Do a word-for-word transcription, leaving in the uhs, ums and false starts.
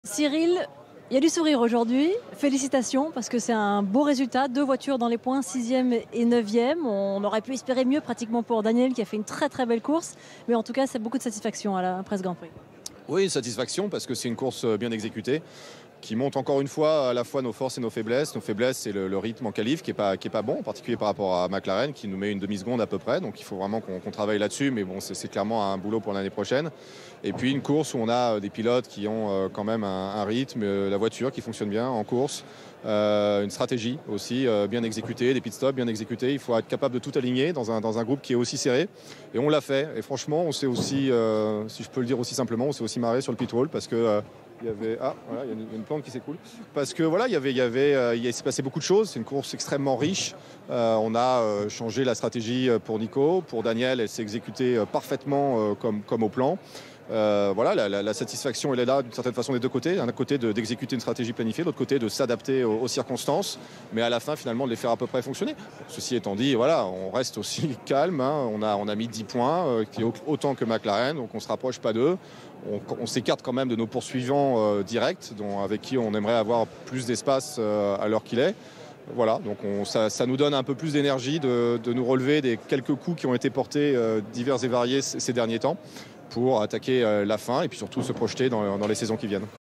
Cyril, il y a du sourire aujourd'hui. Félicitations parce que c'est un beau résultat. Deux voitures dans les points, sixième et neuvième. On aurait pu espérer mieux pratiquement pour Daniel qui a fait une très très belle course. Mais en tout cas, c'est beaucoup de satisfaction à la Presse Grand Prix. Oui, satisfaction parce que c'est une course bien exécutée qui montre encore une fois à la fois nos forces et nos faiblesses. Nos faiblesses, c'est le, le rythme en qualif qui n'est pas, qui est pas bon, en particulier par rapport à McLaren qui nous met une demi-seconde à peu près. Donc il faut vraiment qu'on qu'on travaille là-dessus, mais bon, c'est clairement un boulot pour l'année prochaine. Et puis une course où on a des pilotes qui ont quand même un, un rythme, la voiture qui fonctionne bien en course, euh, une stratégie aussi euh, bien exécutée, des pit stops bien exécutés. Il faut être capable de tout aligner dans un, dans un groupe qui est aussi serré. Et on l'a fait. Et franchement, on s'est aussi, euh, si je peux le dire aussi simplement, on s'est aussi marré sur le pit wall parce que euh, il y avait ah voilà, il y a une, une plante qui s'écoule parce que voilà, il y avait il y avait euh, il s'est passé beaucoup de choses. C'est une course extrêmement riche. Euh, on a euh, changé la stratégie pour Nico, pour Daniel, elle s'est exécutée euh, parfaitement euh, comme comme au plan. Euh, voilà, la, la, la satisfaction elle est là d'une certaine façon des deux côtés. D'un côté d'exécuter de, une stratégie planifiée, de l'autre côté de s'adapter aux, aux circonstances, mais à la fin finalement de les faire à peu près fonctionner. Ceci étant dit, voilà, on reste aussi calme. Hein. On a on a mis dix points, euh, qui est autant que McLaren, donc on se rapproche pas d'eux. On, on s'écarte quand même de nos poursuivants euh, directs, dont, avec qui on aimerait avoir plus d'espace euh, à l'heure qu'il est. Voilà, donc on, ça, ça nous donne un peu plus d'énergie de, de nous relever des quelques coups qui ont été portés euh, divers et variés ces, ces derniers temps pour attaquer euh, la fin et puis surtout se projeter dans, dans les saisons qui viennent.